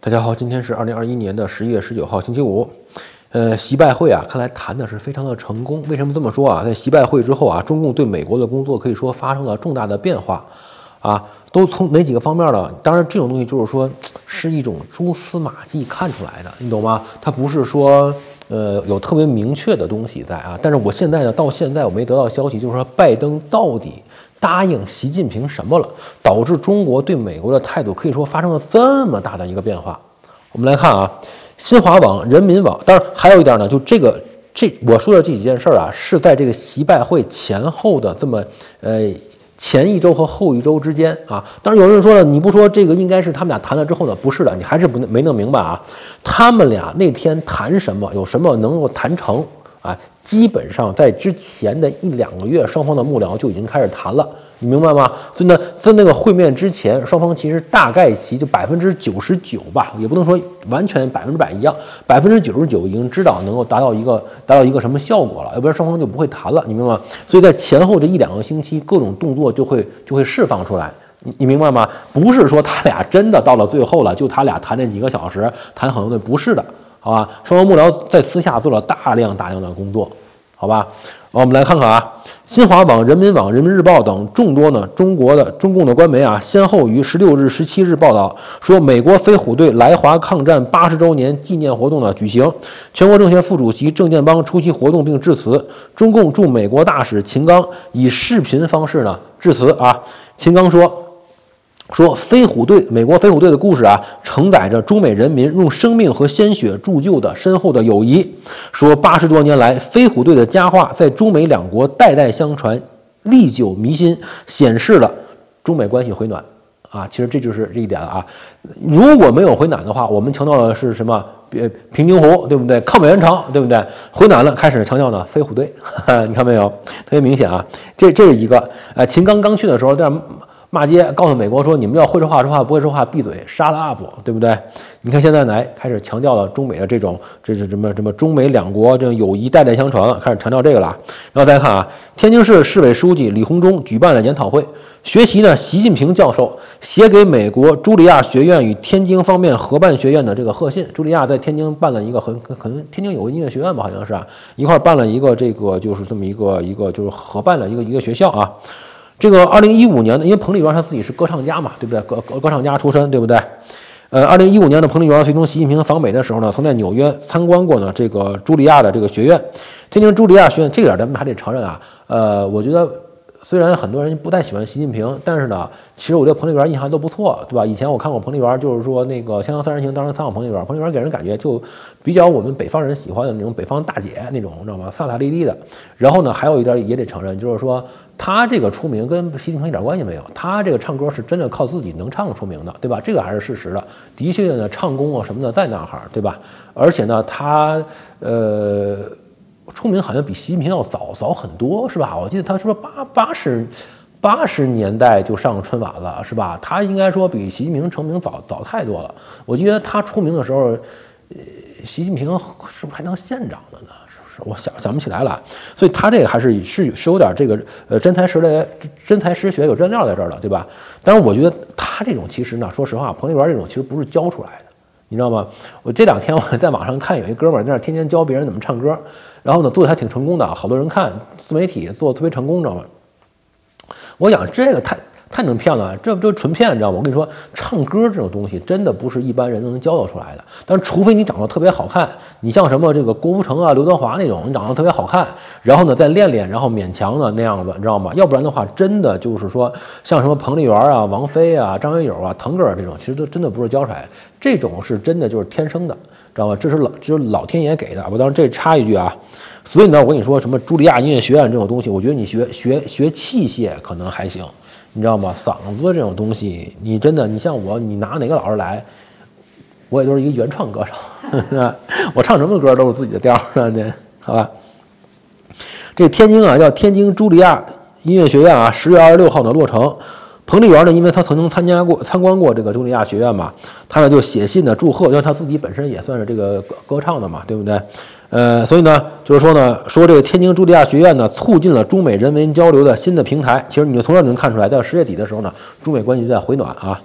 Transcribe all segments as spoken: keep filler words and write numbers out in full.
大家好，今天是二零二一年的十一月十九号，星期五。呃，习拜会啊，看来谈的是非常的成功。为什么这么说啊？在习拜会之后啊，中共对美国的工作可以说发生了重大的变化啊，都从哪几个方面了？当然，这种东西就是说是一种蛛丝马迹看出来的，你懂吗？它不是说呃有特别明确的东西在啊。但是我现在呢，到现在我没得到消息，就是说拜登到底答应习近平什么了，导致中国对美国的态度可以说发生了这么大的一个变化。我们来看啊，新华网、人民网，当然还有一点呢，就这个这我说的这几件事儿啊，是在这个习拜会前后的这么呃前一周和后一周之间啊。当然有人说了，你不说这个应该是他们俩谈了之后呢？不是的，你还是不没弄明白啊。他们俩那天谈什么，有什么能够谈成啊？基本上在之前的一两个月，双方的幕僚就已经开始谈了。你明白吗？所以呢，在那个会面之前，双方其实大概其就百分之九十九吧，也不能说完全百分之百一样，百分之九十九已经知道能够达到一个达到一个什么效果了，要不然双方就不会谈了，你明白吗？所以在前后这一两个星期，各种动作就会就会释放出来，你你明白吗？不是说他俩真的到了最后了，就他俩谈这几个小时，谈很多东西，不是的，好吧？双方幕僚在私下做了大量大量的工作，好吧？我们来看看啊。新华网、人民网、人民日报等众多呢中国的中共的官媒啊，先后于十六日、十七日报道说，美国飞虎队来华抗战八十周年纪念活动呢举行，全国政协副主席郑建邦出席活动并致辞。中共驻美国大使秦刚以视频方式呢致辞啊。秦刚说。说飞虎队，美国飞虎队的故事啊，承载着中美人民用生命和鲜血铸就的深厚的友谊。说八十多年来，飞虎队的佳话在中美两国代代相传，历久弥新，显示了中美关系回暖啊。其实这就是这一点了啊。如果没有回暖的话，我们强调的是什么？呃，平津湖，对不对？抗美援朝，对不对？回暖了，开始强调呢飞虎队，呵呵你看没有？特别明显啊。这这是一个。呃，秦刚刚去的时候，在骂街，告诉美国说：“你们要会说话说话，不会说话闭嘴，杀了 up， 对不对？”你看现在来开始强调了中美的这种，这是什么什么中美两国这种友谊代代相传了，开始强调这个了。然后再看啊，天津市市委书记李鸿忠举办了研讨会，学习呢习近平教授写给美国茱莉亚学院与天津方面合办学院的这个贺信。茱莉亚在天津办了一个很可能天津有个音乐学院吧，好像是啊，一块办了一个这个就是这么一个一个就是合办了一个一个学校啊。这个二零一五年的，因为彭丽媛她自己是歌唱家嘛，对不对？歌歌歌唱家出身，对不对？呃，二零一五年的彭丽媛随同习近平访美的时候呢，曾在纽约参观过呢这个茱莉亚的这个学院，天津茱莉亚学院。这点咱们还得承认啊，呃，我觉得虽然很多人不太喜欢习近平，但是呢，其实我对彭丽媛印象都不错，对吧？以前我看过彭丽媛，就是说那个《锵锵三人行》当时采访彭丽媛，彭丽媛给人感觉就比较我们北方人喜欢的那种北方大姐那种，你知道吗？飒飒丽丽的。然后呢，还有一点也得承认，就是说她这个出名跟习近平一点关系没有，她这个唱歌是真的靠自己能唱出名的，对吧？这个还是事实的。的确呢，唱功啊什么的在那儿，对吧？而且呢，她呃。出名好像比习近平要早早很多，是吧？我记得他说八八十八十年代就上春晚了，是吧？他应该说比习近平成名早早太多了。我记得他出名的时候，呃，习近平是不是还当县长的呢？是不是？我想想不起来了。所以他这个还是是是有点这个呃真才实学、真才实学有真料在这儿了，对吧？但是我觉得他这种其实呢，说实话，彭丽媛这种其实不是教出来的。你知道吗？我这两天我在网上看有一哥们儿在那天天教别人怎么唱歌，然后呢做的还挺成功的，好多人看，自媒体做的特别成功，知道吗？我想这个太太能骗了，这这纯骗，你知道吗？我跟你说，唱歌这种东西真的不是一般人能教导出来的。但是除非你长得特别好看，你像什么这个郭富城啊、刘德华那种，你长得特别好看，然后呢再练练，然后勉强的那样子，你知道吗？要不然的话，真的就是说像什么彭丽媛啊、王菲啊、张学友啊、腾格尔这种，其实都真的不是教出来的。这种是真的就是天生的，知道吗？这是老只有老天爷给的。我当时这插一句啊，所以呢，我跟你说什么茱莉亚音乐学院这种东西，我觉得你学学学器械可能还行，你知道吗？嗓子这种东西，你真的你像我，你拿哪个老师来，我也都是一个原创歌手，我唱什么歌都是自己的调儿的，好吧？这天津啊，叫天津茱莉亚音乐学院啊，十月二十六号呢落成。彭丽媛呢，因为她曾经参加过、参观过这个茱莉亚学院嘛，她呢就写信呢祝贺，因为她自己本身也算是这个歌歌唱的嘛，对不对？呃，所以呢，就是说呢，说这个天津茱莉亚学院呢，促进了中美人文交流的新的平台。其实你从这能看出来，在十月底的时候呢，中美关系在回暖啊。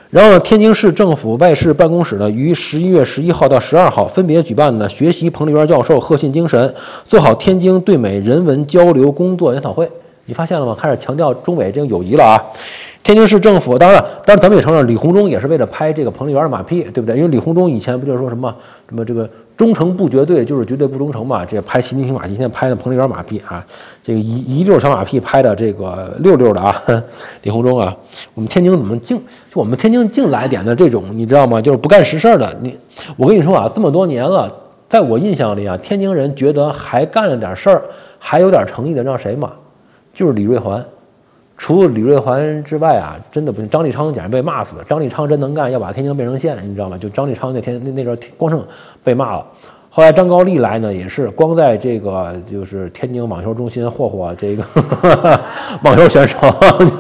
然后呢，天津市政府外事办公室呢，于十一月十一号到十二号分别举办了学习彭丽媛教授贺信精神，做好天津对美人文交流工作研讨会。你发现了吗？开始强调中美这个友谊了啊！天津市政府，当然，当然咱们也承认，李鸿忠也是为了拍这个彭丽媛的马屁，对不对？因为李鸿忠以前不就是说什么什么这个忠诚不绝对，就是绝对不忠诚嘛？这拍习近平马屁，现在拍的彭丽媛马屁啊，这个一一溜小马屁拍的这个溜溜的啊，李鸿忠啊，我们天津怎么净就我们天津净来点的这种，你知道吗？就是不干实事的。你我跟你说啊，这么多年了，在我印象里啊，天津人觉得还干了点事儿，还有点诚意的，让谁嘛？就是李瑞环。除了李瑞环之外啊，真的不行。张立昌简直被骂死了。张立昌真能干，要把天津变成县，你知道吗？就张立昌那天那那阵光剩被骂了。后来张高丽来呢，也是光在这个就是天津网球中心霍霍这个呵呵网球选手，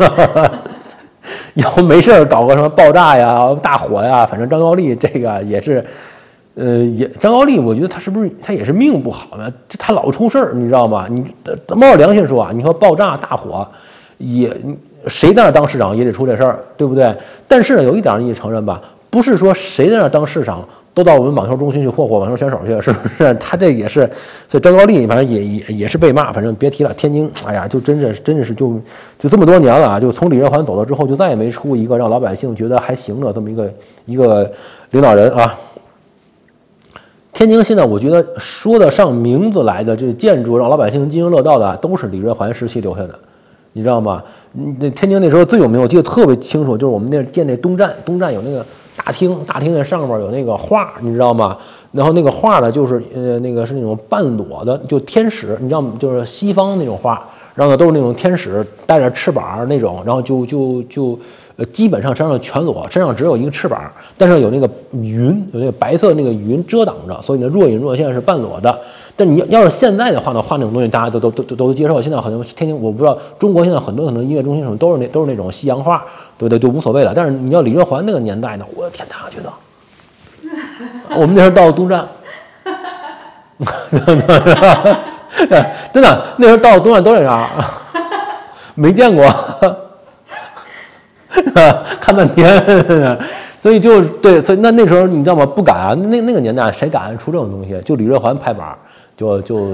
要没事搞个什么爆炸呀、大火呀，反正张高丽这个也是，呃，也张高丽，我觉得他是不是他也是命不好呢？他老出事儿，你知道吗？你冒着良心说啊，你说爆炸大火。也谁在那当市长也得出这事儿，对不对？但是呢，有一点你承认吧，不是说谁在那当市长都到我们网球中心去霍霍网球选手去，是不是？他这也是，所以张高丽反正也也也是被骂，反正别提了。天津，哎呀，就真是真的是就就这么多年了啊，就从李瑞环走了之后，就再也没出一个让老百姓觉得还行的这么一个一个领导人啊。天津现在我觉得说得上名字来的这建筑让老百姓津津乐道的，都是李瑞环时期留下的。你知道吗？那天津那时候最有名，我记得特别清楚，就是我们那建那东站，东站有那个大厅，大厅那上面有那个画，你知道吗？然后那个画呢，就是呃那个是那种半裸的，就天使，你知道吗？就是西方那种画，然后呢都是那种天使带着翅膀那种，然后就就就呃基本上身上全裸，身上只有一个翅膀，但是有那个云，有那个白色那个云遮挡着，所以呢若隐若现是半裸的。但你要是现在的话呢，画那种东西大家都都都都都接受。现在好像天津，我不知道中国现在很多可能音乐中心什么都是那都是那种西洋画，对对，就无所谓了。但是你要李瑞环那个年代呢，我的天哪，觉得我们那时候到东站，真的那时候到东站都这样，没见过，看半天。所以就对，所以那那时候你知道吗？不敢啊，那那个年代谁敢出这种东西？就李瑞环拍板，就就，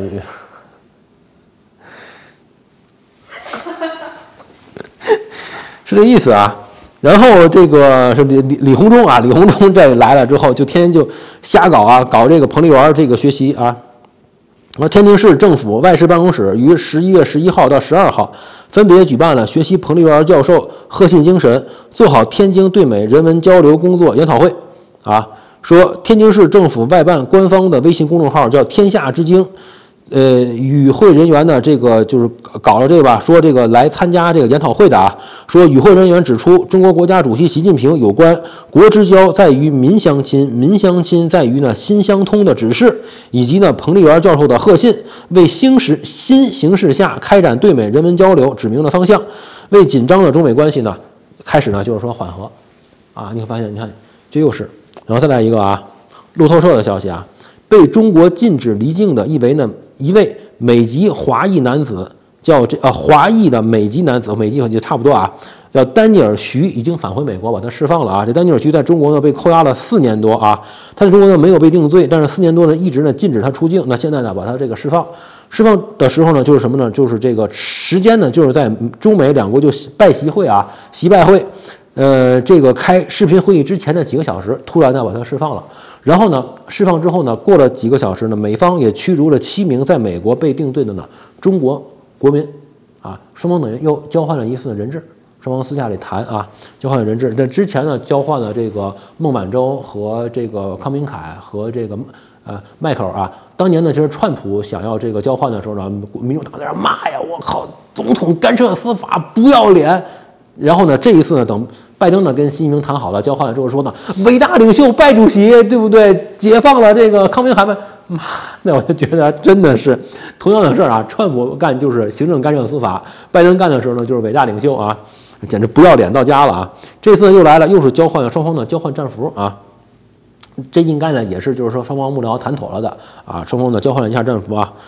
是这意思啊。然后这个是李李李鸿忠啊，李鸿忠这来了之后，就天天就瞎搞啊，搞这个彭丽媛这个学习啊。然后天津市政府外事办公室于十一月十一号到十二号分别举办了学习彭丽媛教授贺信精神，做好天津对美人文交流工作研讨会。啊，说天津市政府外办官方的微信公众号叫“天下之京”，呃，与会人员呢，这个就是搞了这个吧，说这个来参加这个研讨会的啊，说与会人员指出，中国国家主席习近平有关国之交在于民相亲，民相亲在于呢心相通的指示，以及呢彭丽媛教授的贺信，为新时新形势下开展对美人文交流指明了方向，为紧张的中美关系呢开始呢就是说缓和啊，你会发现，你看这又是，然后再来一个啊，路透社的消息啊。被中国禁止离境的一位呢，一位美籍华裔男子，叫这呃华裔的美籍男子，美籍就差不多啊，叫丹尼尔徐，已经返回美国，把他释放了啊。这丹尼尔徐在中国呢被扣押了四年多啊，他在中国呢没有被定罪，但是四年多呢一直呢禁止他出境。那现在呢把他这个释放，释放的时候呢就是什么呢？就是这个时间呢就是在中美两国就拜习会啊，习拜会。呃，这个开视频会议之前的几个小时，突然呢把他释放了。然后呢，释放之后呢，过了几个小时呢，美方也驱逐了七名在美国被定罪的呢中国国民，啊，双方等于又交换了一次人质，双方私下里谈啊，交换了人质。这之前呢，交换了这个孟晚舟和这个康明凯和这个呃迈克尔啊。当年呢，其实川普想要这个交换的时候呢，民主党在那骂呀，我靠，总统干涉司法，不要脸。然后呢，这一次呢，等拜登呢跟习近平谈好了交换了之后说呢，伟大领袖拜主席，对不对？解放了这个康明海们，妈，那我就觉得真的是同样的事儿啊，川普干就是行政干涉司法，拜登干的时候呢就是伟大领袖啊，简直不要脸到家了啊！这次呢又来了，又是交换了双方呢交换战俘啊，这应该呢也是就是说双方幕僚谈妥了的啊，双方呢交换了一下战俘啊。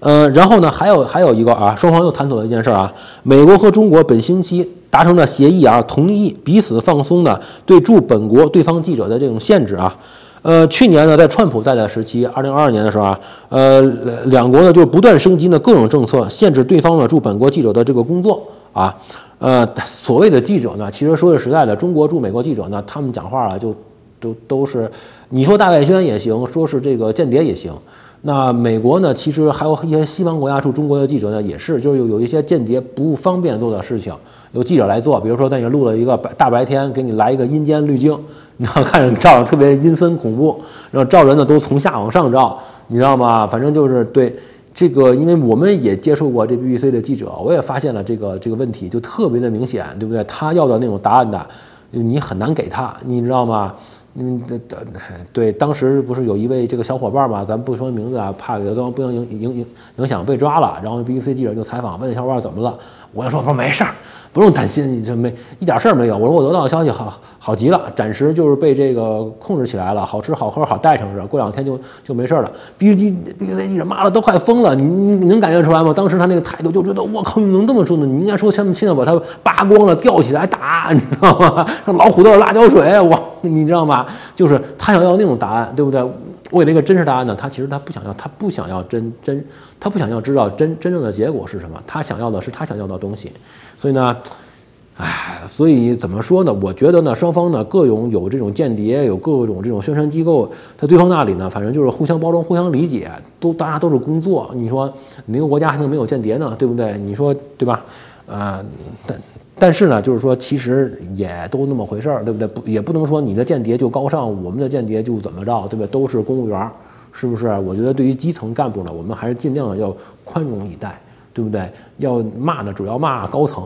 呃，然后呢，还有还有一个啊，双方又探讨了一件事啊，美国和中国本星期达成了协议啊，同意彼此放松呢对驻本国对方记者的这种限制啊。呃，去年呢，在川普在的时期，二零二二年的时候啊，呃，两国呢就是不断升级呢各种政策，限制对方呢驻本国记者的这个工作啊。呃，所谓的记者呢，其实说句实在的，中国驻美国记者呢，他们讲话啊，就都都是你说大外宣也行，说是这个间谍也行。那美国呢，其实还有一些西方国家驻中国的记者呢，也是就是有有一些间谍不方便做的事情，由记者来做。比如说，在你录了一个白大白天，给你来一个阴间滤镜，你要看着照着特别阴森恐怖，然后照人呢都从下往上照，你知道吗？反正就是对这个，因为我们也接触过这 B B C 的记者，我也发现了这个这个问题，就特别的明显，对不对？他要的那种答案的，你很难给他，你知道吗？嗯，对对，当时不是有一位这个小伙伴嘛，咱不说名字啊，怕给他不能影影影影响被抓了。然后 B B C 记者就采访，问那小伙伴怎么了？我就说说没事儿，不用担心，你这没一点事儿没有。我说我得到的消息好好极了，暂时就是被这个控制起来了，好吃好喝好带上着，过两天就就没事了。B B C 记者妈的都快疯了，你你能感觉出来吗？当时他那个态度就觉得我靠，你能这么说呢？你应该说现现在把他扒光了吊起来打，你知道吗？让老虎都是辣椒水，我你知道吗？就是他想要那种答案，对不对？为了一个真实答案呢，他其实他不想要，他不想要真真，他不想要知道真真正的结果是什么，他想要的是他想要的东西。所以呢，唉，所以怎么说呢？我觉得呢，双方呢各种有这种间谍，有各种这种宣传机构，在对方那里呢，反正就是互相包装、互相理解，都大家都是工作。你说哪个国家还能没有间谍呢？对不对？你说对吧？呃，但。但是呢，就是说，其实也都那么回事儿，对不对？不，也不能说你的间谍就高尚，我们的间谍就怎么着，对不对？都是公务员，是不是？我觉得对于基层干部呢，我们还是尽量要宽容以待，对不对？要骂呢，主要骂高层。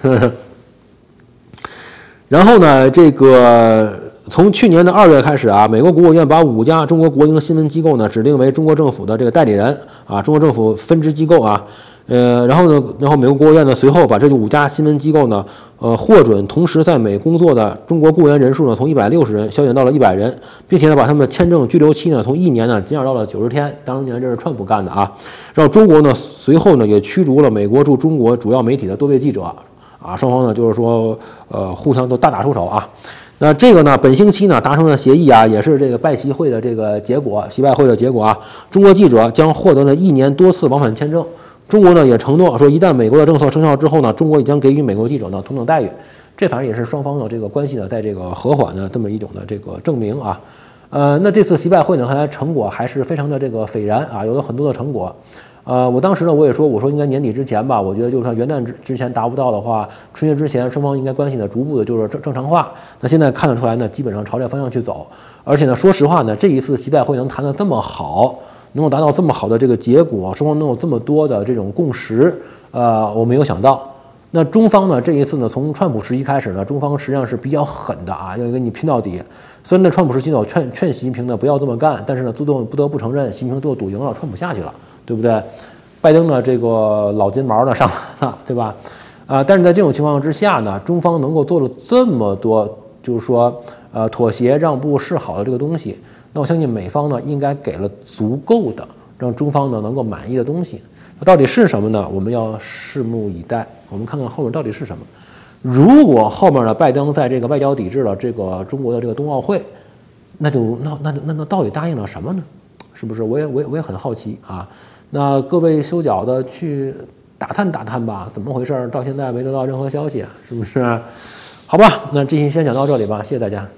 然后呢，这个从去年的二月开始啊，美国国务院把五家中国国营新闻机构呢指定为中国政府的这个代理人啊，中国政府分支机构啊。呃，然后呢，然后美国国务院呢随后把这五家新闻机构呢，呃，获准同时在美工作的中国雇员人数呢，从一百六十人削减到了一百人，并且呢，把他们的签证居留期呢，从一年呢减少到了九十天。当年这是川普干的啊。然后中国呢，随后呢也驱逐了美国驻中国主要媒体的多位记者啊，双方呢就是说，呃，互相都大打出手啊。那这个呢，本星期呢达成了协议啊，也是这个拜习会的这个结果，习拜会的结果啊。中国记者将获得了一年多次往返签证。中国呢也承诺说，一旦美国的政策生效之后呢，中国也将给予美国记者呢同等待遇。这反正也是双方的这个关系呢，在这个和缓的这么一种的这个证明啊。呃，那这次习拜会呢，看来成果还是非常的这个斐然啊，有了很多的成果。呃，我当时呢我也说，我说应该年底之前吧，我觉得就是说元旦之之前达不到的话，春节之前双方应该关系呢逐步的就是正正常化。那现在看得出来呢，基本上朝这个方向去走。而且呢，说实话呢，这一次习拜会能谈得这么好。能够达到这么好的这个结果，双方能有这么多的这种共识，呃，我没有想到。那中方呢，这一次呢，从川普时期开始呢，中方实际上是比较狠的啊，要跟你拼到底。虽然在川普时期呢，我劝劝习近平呢不要这么干，但是呢，最终不得不承认，习近平最后赌赢了，川普下去了，对不对？拜登呢，这个老金毛呢上来了，对吧？啊、呃，但是在这种情况之下呢，中方能够做了这么多，就是说，呃，妥协、让步、示好的这个东西。那我相信美方呢应该给了足够的让中方呢能够满意的东西，那到底是什么呢？我们要拭目以待，我们看看后面到底是什么。如果后面呢拜登在这个外交抵制了这个中国的这个冬奥会，那就那那那那到底答应了什么呢？是不是？我也我也我也很好奇啊。那各位修脚的去打探打探吧，怎么回事？到现在没得到任何消息，是不是？好吧，那这期先讲到这里吧，谢谢大家。